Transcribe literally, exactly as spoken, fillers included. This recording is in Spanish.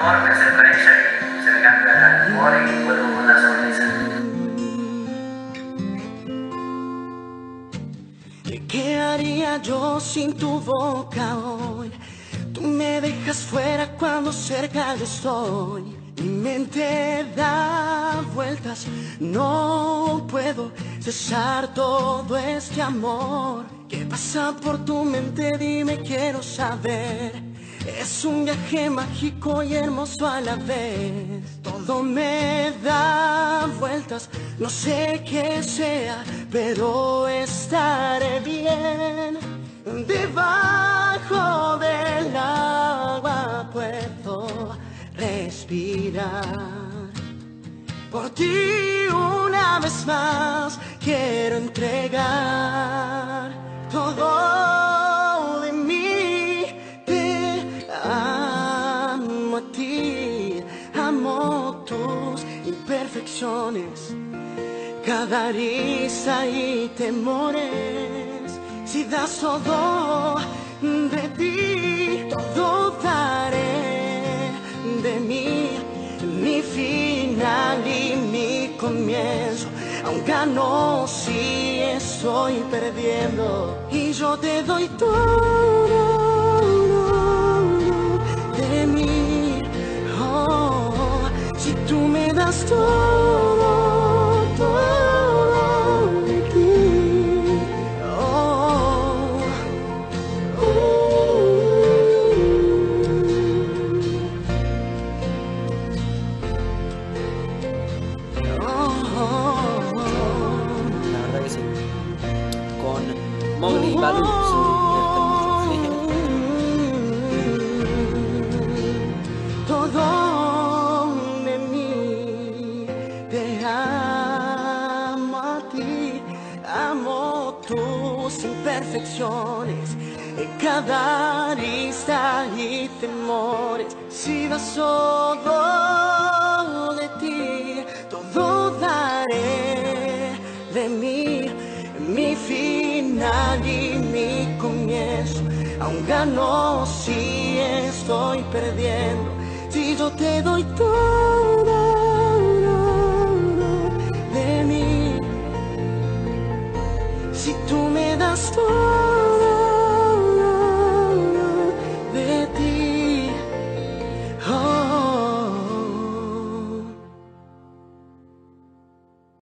amor, me acerco a ella y se me cambia el humor y vuelvo con una sonrisa. ¿Qué haría yo sin tu boca hoy? Tú me dejas fuera cuando cerca yo estoy. Mi mente da vueltas, no puedo cesar todo este amor. ¿Qué pasa por tu mente? Dime, quiero saber. Es un viaje mágico y hermoso a la vez. Todo me da vueltas, no sé qué sea, pero estaré bien. Debajo del agua puedo respirar. Por ti una vez más quiero entregar todo de mí. Te amo a ti, amo tus imperfecciones, cada risa y temores. Si das todo de ti, todo daré de mí, mi final y mi comienzo. Aún gano si estoy perdiendo, y yo te doy todo de mí. Oh, si tú me das todo, todo de ti. Oh, uh, oh, La verdad que sí. Con Mowgli y Baloo se divierte mucho. todo de mí, te amo a ti, amo tus imperfecciones, en cada arista y temores. Si das todo de ti, todo daré de mí, mi final y mi comienzo. Aún gano si estoy perdiendo, si yo te doy todo de mí, si tú me das todo.